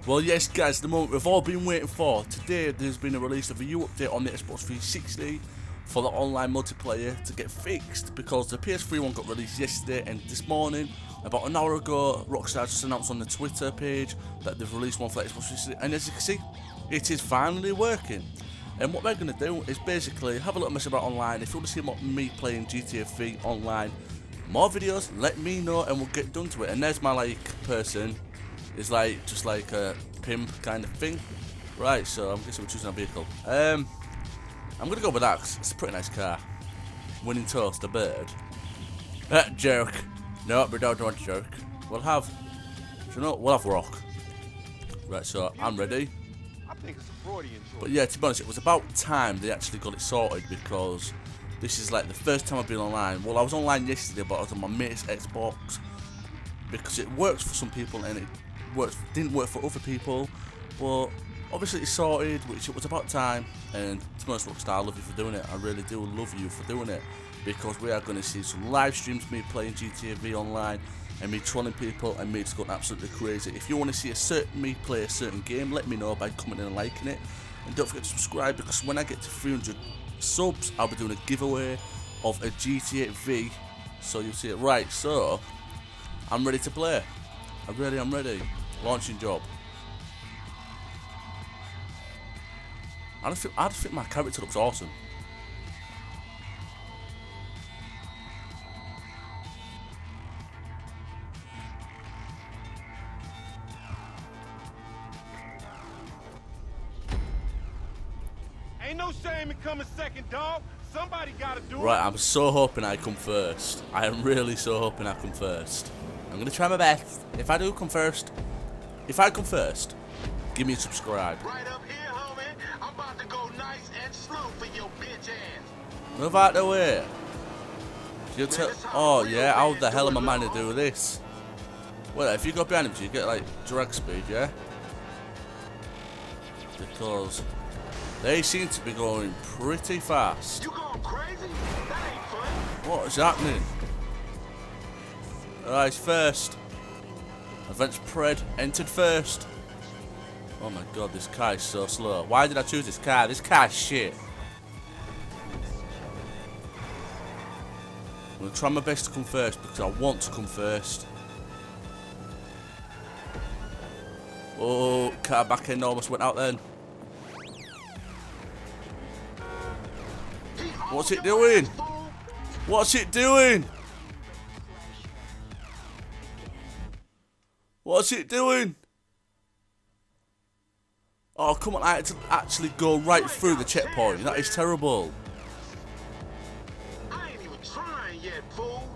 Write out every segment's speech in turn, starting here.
Well, yes, guys, the moment we've all been waiting for. Today, there's been a release of a new update on the Xbox 360 for the online multiplayer to get fixed because the PS3 one got released yesterday, and this morning, about an hour ago, Rockstar just announced on the Twitter page that they've released one for the Xbox 360, and as you can see, it is finally working. And what we're going to do is basically have a little mess about online. If you want to see me playing GTA 3 online, more videos, let me know and we'll get done to it. And there's my person. It's just like a pimp kind of thing. Right, so I'm guessing we're choosing a vehicle. I'm gonna go with that 'cause it's a pretty nice car. Winning toast, a bird. Jerk. No, we don't want jerk. We'll have, we'll have rock. Right, so I'm ready. I think it's a Freudian choice. But yeah, to be honest, it was about time they actually got it sorted because this is like the first time I've been online. Well, I was online yesterday, but I was on my mate's Xbox because it works for some people and it didn't work for other people. But obviously it's sorted, which it was about time. And to be honest, Rockstar, I love you for doing it. I really do love you for doing it because we are going to see some live streams, me playing GTA V online and me trolling people and me just going absolutely crazy. If you want to see me play a certain game, let me know by commenting and liking it. And don't forget to subscribe because when I get to 300 subs, I'll be doing a giveaway of a GTA V. So you'll see it. Right, so I'm ready to play. I really am ready. Launching job. I just think my character looks awesome. Ain't no shame in coming second, dog. Somebody gotta do it. Right, I'm so hoping I come first. I am really so hoping I come first. I'm gonna try my best. If I come first, give me a subscribe. Right up here, homie. I'm about to go nice and slow for your bitch ass. Move out the way. Oh yeah, how the hell am I meant to do this? Well, if you go behind him, you get like drag speed, yeah? Because they seem to be going pretty fast. You going crazy? That ain't fun. What is happening? Alright, first. Events Pred entered first. Oh my god, this car is so slow. Why did I choose this car? This car's shit. I'm going to try my best to come first because I want to come first. Oh, car back end almost went out then. What's it doing? What's it doing? What's it doing? Oh, come on, I had to actually go right through the checkpoint. That is terrible. I ain't even trying yet, fool.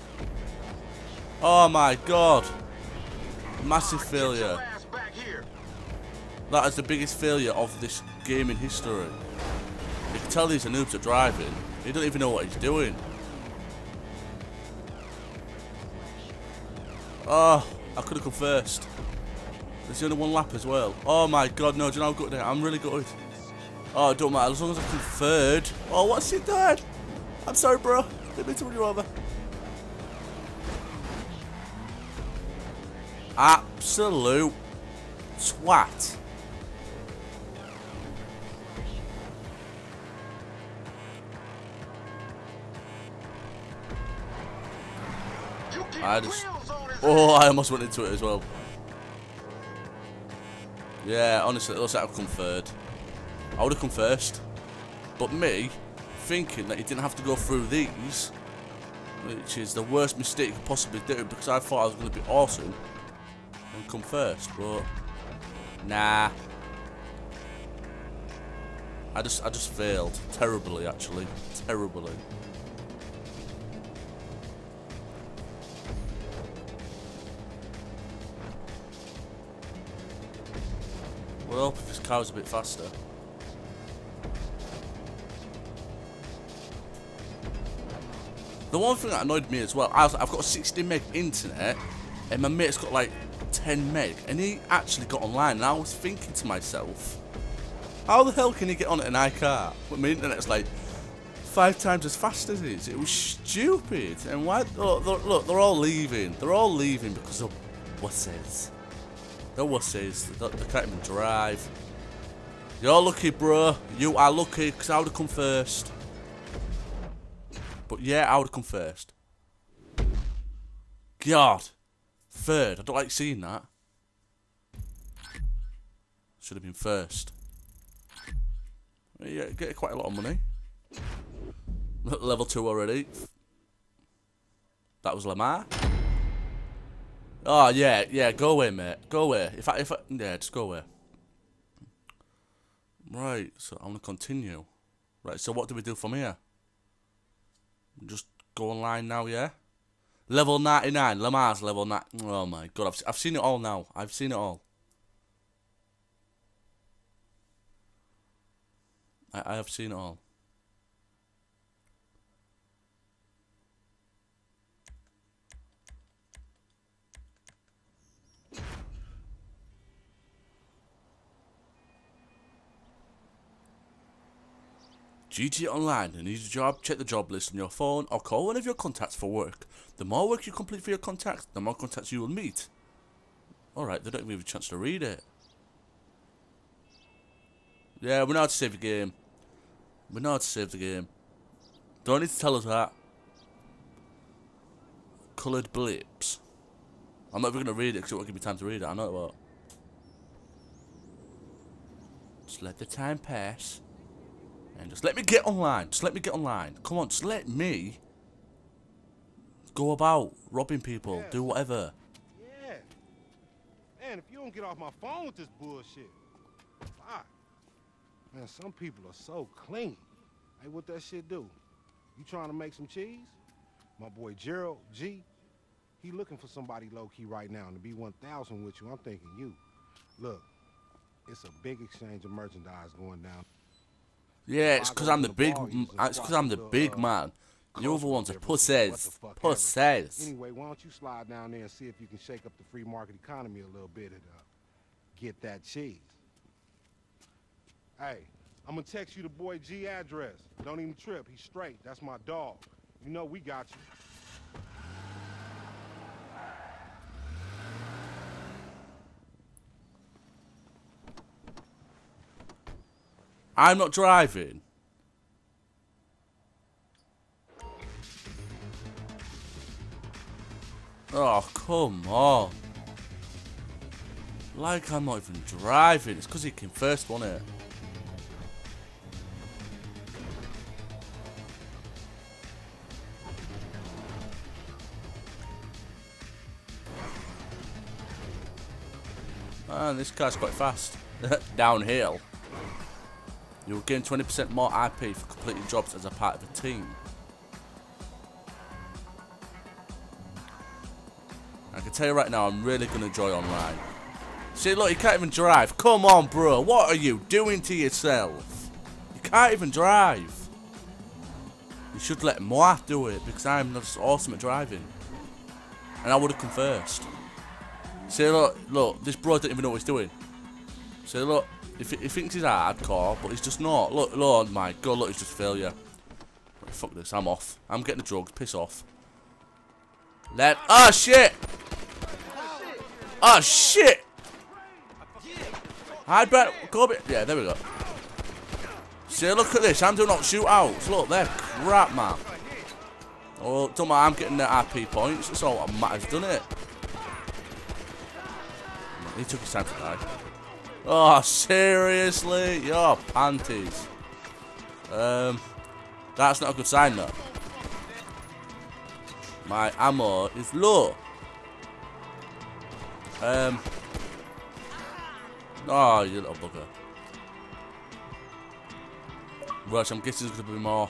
Oh my god. Massive Get failure. your ass back here. That is the biggest failure of this game in history. You can tell these are noobs are driving. He doesn't even know what he's doing. Oh, I could have come first. There's only one lap as well. Oh my god, no, do you know how good I am? I'm really good. Oh, it don't matter, as long as I come third. Oh, what's it doing? I'm sorry, bro. Didn't mean to run you over. Absolute twat. You get I just... wheels on his Oh, ass. I almost went into it as well. Yeah, honestly, it looks like I've come third. I would have come first. But me, thinking that you didn't have to go through these, which is the worst mistake you could possibly do, because I thought I was going to be awesome and come first, but nah. I just failed. Terribly, actually. Terribly. Well, if this car was a bit faster. The one thing that annoyed me as well, I've got 60 meg internet, and my mate's got like 10 meg, and he actually got online, and I was thinking to myself, how the hell can he get on it and I can't? But my internet's like 5 times as fast as his. It was stupid. And why? Look, they're all leaving. They're all leaving because of buses. The wussies. They can't even drive. You're lucky, bro. You are lucky, because I would have come first. But yeah, I would have come first. God. Third. I don't like seeing that. Should have been first. Yeah, get quite a lot of money. Level 2 already. That was Lamar. Oh yeah, go away, mate. Go away. Yeah, just go away. Right, so I'm gonna continue. Right, so what do we do from here? Just go online now, yeah? Level 99, Lamar's level 9. Oh my god, I've seen it all now. I've seen it all. I have seen it all. GTA Online, you need a job, check the job list on your phone or call one of your contacts for work. The more work you complete for your contacts, the more contacts you will meet. Alright, they don't even have a chance to read it. Yeah, we know how to save the game. We know how to save the game. Don't need to tell us that. Coloured blips. I'm not even going to read it because it won't give me time to read it, I know what. Just let the time pass. And just let me get online. Just let me get online. Come on, just let me go about robbing people, do whatever. Yeah. Man, if you don't get off my phone with this bullshit. Fuck. Man, some people are so clingy. Hey, what that shit do? You trying to make some cheese? My boy Gerald G, he looking for somebody low-key right now to be 1,000 with you. I'm thinking you. Look, it's a big exchange of merchandise going down. Yeah, it's because I'm the big. It's because I'm the big man. The other ones are pussies. Pussies. Anyway, why don't you slide down there and see if you can shake up the free market economy a little bit and get that cheese. Hey, I'm gonna text you the boy G address. Don't even trip. He's straight. That's my dog. You know we got you. I'm not driving. Oh, come on. Like I'm not even driving. It's because he came first, wasn't it? Man, this car's quite fast. Downhill. You'll gain 20% more IP for completing jobs as a part of a team. I can tell you right now, I'm really going to enjoy online. See, look, you can't even drive. Come on, bro. What are you doing to yourself? You can't even drive. You should let moi do it, because I'm just awesome at driving. And I would have come first. See, look, this bro doesn't even know what he's doing. See, look, he thinks he's hardcore, but he's just not. Look, oh my god, look, he's just failure. Right, fuck this, I'm off. I'm getting the drugs, piss off. Oh, shit! Oh, shit! I'd better go a bit. Yeah, there we go. See, look at this. I'm doing all shootouts. Look, they're crap, man. Oh, don't matter. I'm getting the RP points. That's all that matters, doesn't it? He took his time to die. Oh, seriously? Your panties. That's not a good sign, though. My ammo is low. Oh, you little bugger. Right, I'm guessing there's going to be more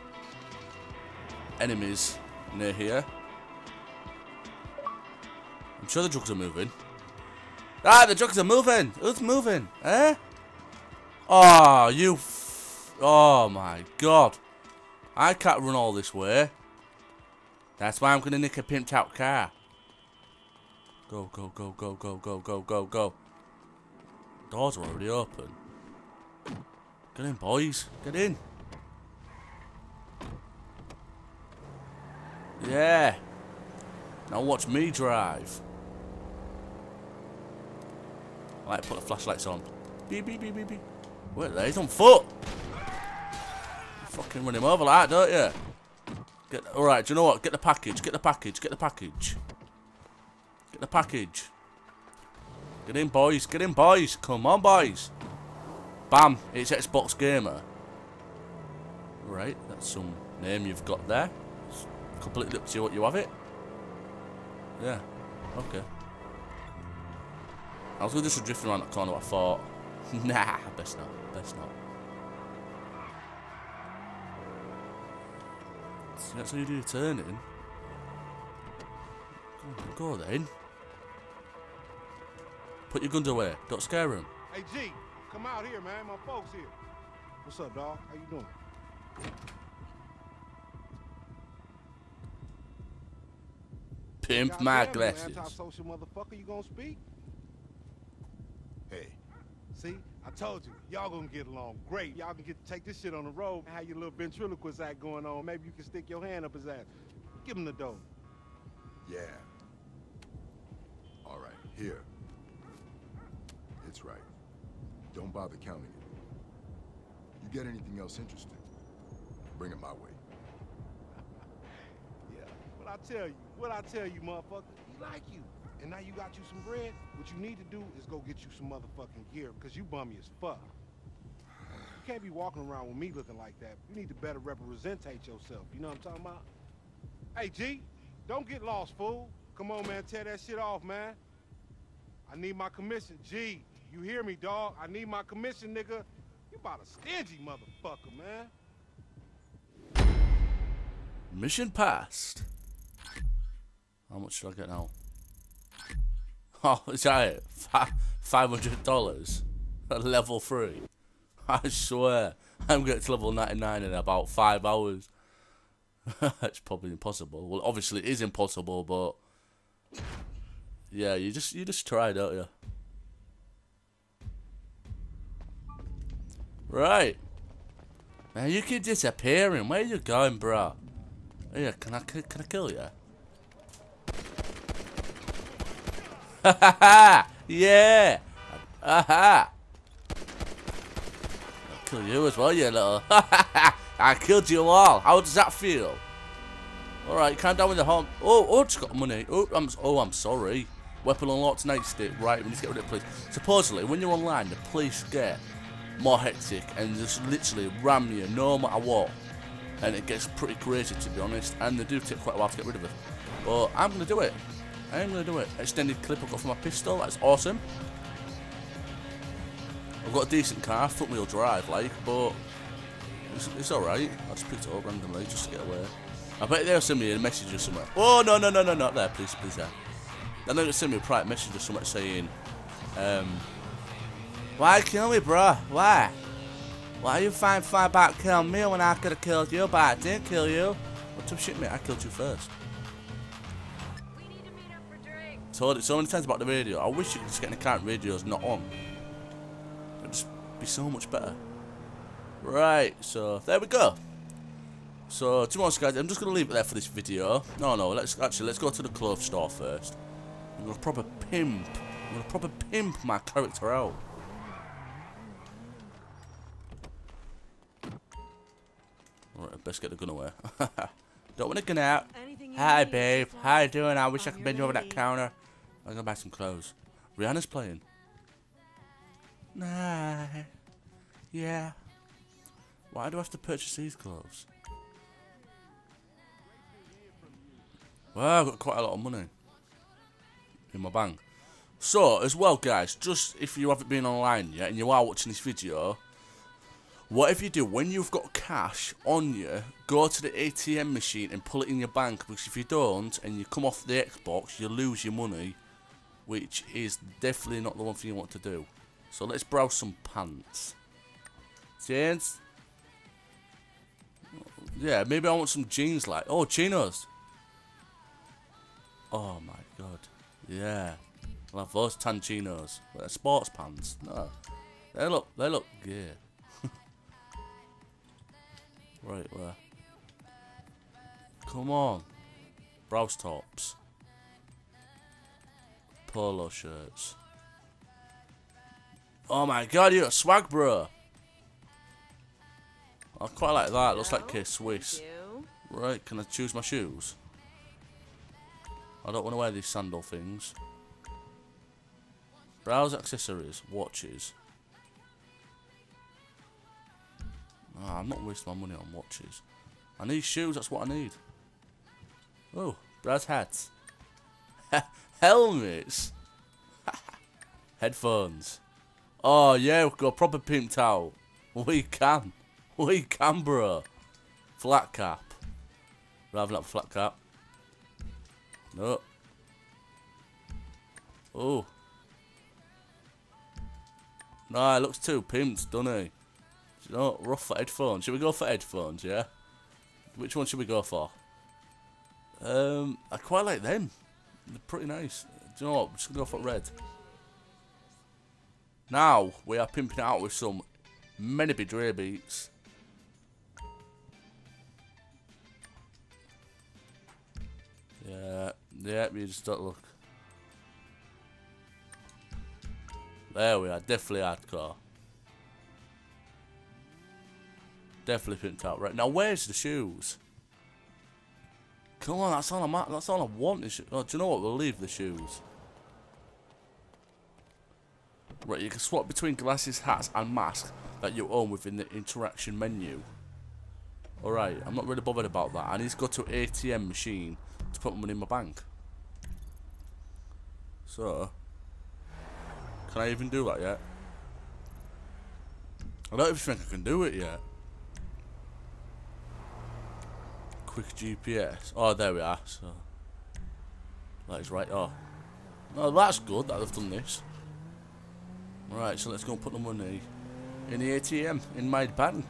enemies near here. I'm sure the drugs are moving. Ah, the drugs are moving! Who's moving? Eh? Oh, you... Oh, my God. I can't run all this way. That's why I'm going to nick a pimped out car. Go, go, go, go, go, go, go, go, go. Doors are already open. Get in, boys. Get in. Yeah. Now watch me drive. I like to put the flashlights on. Beep, beep, beep, beep, beep. Wait there, he's on foot. You fucking run him over like that, don't you? Alright, do you know what? Get the package, get the package, get the package. Get the package. Get in, boys, get in, boys. Come on, boys. Bam, it's Xbox Gamer. Right, that's some name you've got there. It's completely up to you what you have it. Yeah, okay. I was just drifting around that corner, but I thought, nah, best not, best not. So that's how you do your turning. Go then. Put your guns away, don't scare him. Hey, G, come out here, man. My folks here. What's up, dog? How you doing? Pimp my Goddamn, glasses. you antisocial motherfucker, you gonna speak? Hey, see? I told you, y'all gonna get along great. Y'all can take this shit on the road and have your little ventriloquist act going on. Maybe you can stick your hand up his ass. Give him the dough. Yeah. All right, here. It's right. Don't bother counting it. You get anything else interesting, bring it my way. Yeah, what I tell you, motherfucker, he like you. And now you got you some bread, what you need to do is go get you some motherfucking gear, because you bummy as fuck. You can't be walking around with me looking like that. You need to better representate yourself, you know what I'm talking about? Hey, G, don't get lost, fool. Come on, man, tear that shit off, man. I need my commission. G, you hear me, dog? I need my commission, nigga. You about a stingy motherfucker, man. Mission passed. How much should I get now? Oh, is that it? $500? At level 3? I swear, I'm getting to level 99 in about 5 hours. It's probably impossible. Well, obviously it is impossible, but yeah, you just try, don't you? Right. Man, you keep disappearing. Where you going, bro? Yeah, can I kill you? Ha ha ha! Yeah! Aha! I'll kill you as well, you little. I killed you all. How does that feel? Alright, calm down with the home. Oh, just got money. I'm sorry. Weapon unlocked, nightstick. Right, we need to get rid of the police. Supposedly, when you're online, the police get more hectic and just literally ram you no matter what. And it gets pretty crazy, to be honest. And they do take quite a while to get rid of it. But I'm going to do it. I'm going to do it. Extended clip I've got from my pistol. That's awesome. I've got a decent car, front wheel drive, like, but it's alright. I just picked it up randomly just to get away. I bet they'll send me a message or somewhere. Oh, no, not there, please, there. Then they'll send me a private message or something saying, why kill me, bro? Why? Why you find about killing me when I could have killed you, but I didn't kill you? What type of shit, mate? I killed you first. We need to meet up for drinks. Told it so many times about the radio. I wish you could just get in the car and radio's not on. It'd just be so much better. Right, so there we go. So, to be honest, guys, I'm just gonna leave it there for this video. No, let's go to the clothes store first. I'm gonna proper pimp my character out. Alright, best get the gun away. Don't want to gun out. Hi, babe. How you doing? I wish I could bend you over that counter. I'm gonna buy some clothes. Rihanna's playing. Nah. Yeah. Why do I have to purchase these clothes? Well, I've got quite a lot of money in my bank. So, as well, guys, just if you haven't been online yet and you are watching this video, whatever you do, when you've got cash on you, go to the ATM machine and pull it in your bank, because if you don't and you come off the Xbox, you lose your money, which is definitely not the one thing you want to do. So let's browse some pants. Jeans? Yeah, maybe I want some jeans like, oh, chinos. Oh my god. Yeah. I'll have those tan chinos. They're sports pants. No. They look gay. Right, where? Come on. Browse tops. Polo shirts. Oh my god, you got swag, bro. I quite like that. Looks like K-Swiss. Right, can I choose my shoes? I don't want to wear these sandal things. Browse accessories, watches. Ah, I'm not wasting my money on watches. I need shoes, that's what I need. Oh, browse hats. Helmets. Headphones. Oh yeah, we've got proper pimped out. We can. We can, bro. Flat cap. Rather not flat cap. No. Oh. No, it looks too pimped, doesn't it? You know, rough for headphones. Should we go for headphones, yeah? Which one should we go for? I quite like them. They're pretty nice. Do you know what? We're just going to go for red. Now, we are pimping it out with some Meneby Dre beats. Yeah, you just don't look. There we are, definitely hardcore. Definitely pimped out. Right, now where's the shoes? Come on, that's all I want. Oh, do you know what? We'll leave the shoes. Right, you can swap between glasses, hats, and masks that you own within the interaction menu. Alright, I'm not really bothered about that. I need to go to an ATM machine to put money in my bank. So, can I even do that yet? I don't even think I can do it yet. Quick GPS. Oh, there we are. So, that is right. Oh, no, that's good that I've done this. Right, so let's go and put the money in the ATM in my bank.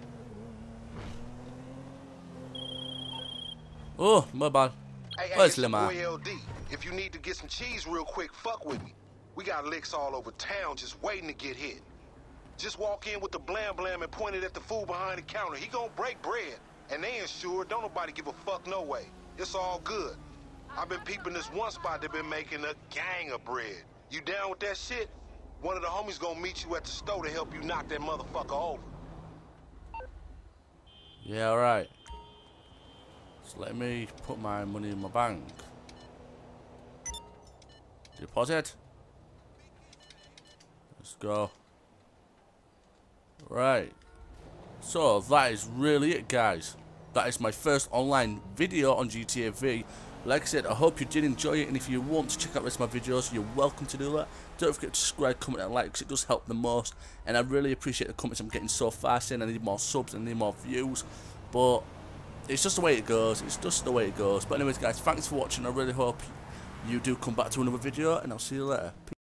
Oh, my bad. Hey, Where's it's your Lima? boy LD. If you need to get some cheese real quick, fuck with me. We got licks all over town just waiting to get hit. Just walk in with the blam blam and point it at the fool behind the counter. He gonna break bread. And they insured, don't nobody give a fuck no way. It's all good. I've been peeping this one spot that been making a gang of bread. You down with that shit? One of the homies gonna meet you at the store to help you knock that motherfucker over. Yeah, alright. So let me put my money in my bank. Deposit. Let's go. Right. So that is really it, guys. That is my first online video on GTA V. Like I said, I hope you did enjoy it, and if you want to check out the rest of my videos, you're welcome to do that. Don't forget to subscribe, comment and like, because it does help the most. And I really appreciate the comments I'm getting so far, saying I need more subs and I need more views. But it's just the way it goes. It's just the way it goes. But anyways, guys, thanks for watching. I really hope you do come back to another video, and I'll see you later. Peace.